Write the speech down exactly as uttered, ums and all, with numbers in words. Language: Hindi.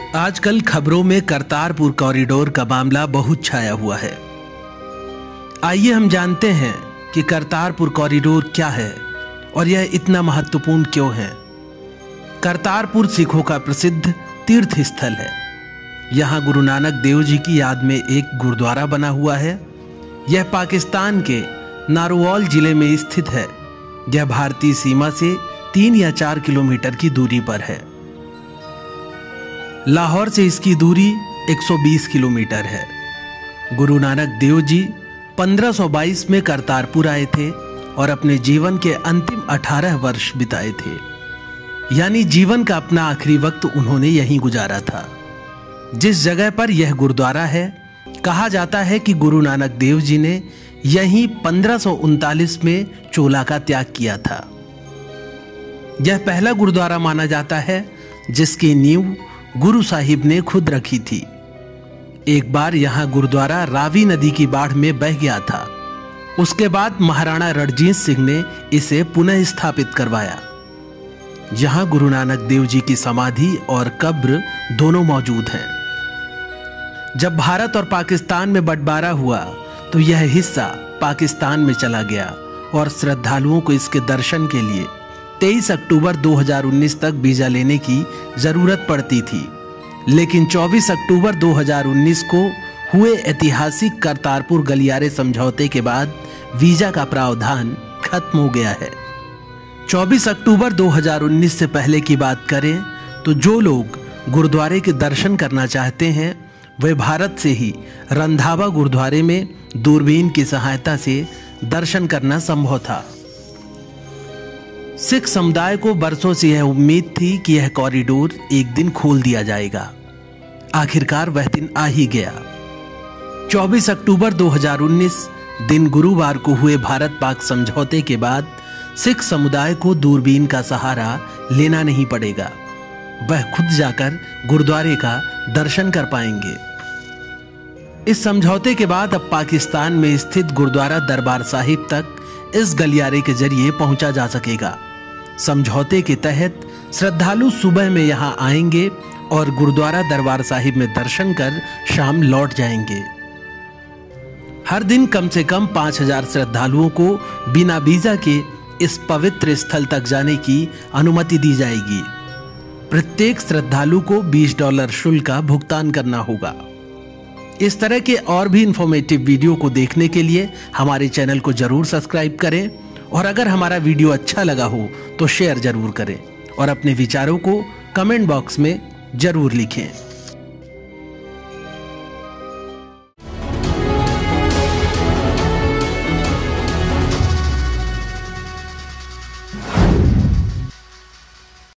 आजकल खबरों में करतारपुर कॉरिडोर का मामला बहुत छाया हुआ है। आइए हम जानते हैं कि करतारपुर कॉरिडोर क्या है और यह इतना महत्वपूर्ण क्यों है। करतारपुर सिखों का प्रसिद्ध तीर्थ स्थल है। यहाँ गुरु नानक देव जी की याद में एक गुरुद्वारा बना हुआ है। यह पाकिस्तान के नारोवाल जिले में स्थित है। यह भारतीय सीमा से तीन या चार किलोमीटर की दूरी पर है। लाहौर से इसकी दूरी एक सौ बीस किलोमीटर है। गुरु नानक देव जी पंद्रह सौ बाईस में करतारपुर आए थे और अपने जीवन के अंतिम अठारह वर्ष बिताए थे, यानी जीवन का अपना आखिरी वक्त उन्होंने यहीं गुजारा था। जिस जगह पर यह गुरुद्वारा है, कहा जाता है कि गुरु नानक देव जी ने यहीं पंद्रह सौ उनतालीस में चोला का त्याग किया था। यह पहला गुरुद्वारा माना जाता है जिसकी नींव गुरु साहिब ने खुद रखी थी। एक बार यहां गुरुद्वारा रावी नदी की बाढ़ में बह गया था। उसके बाद महाराणा रणजीत सिंह ने इसे पुनः स्थापित करवाया। यहां गुरु नानक देव जी की समाधि और कब्र दोनों मौजूद हैं। जब भारत और पाकिस्तान में बंटवारा हुआ तो यह हिस्सा पाकिस्तान में चला गया और श्रद्धालुओं को इसके दर्शन के लिए तेईस अक्टूबर दो हज़ार उन्नीस तक वीजा लेने की जरूरत पड़ती थी। लेकिन चौबीस अक्टूबर दो हज़ार उन्नीस को हुए ऐतिहासिक करतारपुर गलियारे समझौते के बाद वीजा का प्रावधान खत्म हो गया है। चौबीस अक्टूबर दो हज़ार उन्नीस से पहले की बात करें तो जो लोग गुरुद्वारे के दर्शन करना चाहते हैं वे भारत से ही रंधावा गुरुद्वारे में दूरबीन की सहायता से दर्शन करना संभव था। सिख समुदाय को बरसों से यह उम्मीद थी कि यह कॉरिडोर एक दिन खोल दिया जाएगा। आखिरकार वह दिन आ ही गया। चौबीस अक्टूबर दो हज़ार उन्नीस दिन गुरुवार को हुए भारत पाक समझौते के बाद सिख समुदाय को दूरबीन का सहारा लेना नहीं पड़ेगा। वह खुद जाकर गुरुद्वारे का दर्शन कर पाएंगे। इस समझौते के बाद अब पाकिस्तान में स्थित गुरुद्वारा दरबार साहिब तक इस गलियारे के जरिए पहुंचा जा सकेगा। समझौते के तहत श्रद्धालु सुबह में यहां आएंगे और गुरुद्वारा दरबार साहिब में दर्शन कर शाम लौट जाएंगे। हर दिन कम से कम पांच हजार श्रद्धालुओं को बिना वीजा के इस पवित्र स्थल तक जाने की अनुमति दी जाएगी। प्रत्येक श्रद्धालु को बीस डॉलर शुल्क का भुगतान करना होगा। इस तरह के और भी इंफॉर्मेटिव वीडियो को देखने के लिए हमारे चैनल को जरूर सब्सक्राइब करें और अगर हमारा वीडियो अच्छा लगा हो तो शेयर जरूर करें और अपने विचारों को कमेंट बॉक्स में जरूर लिखें।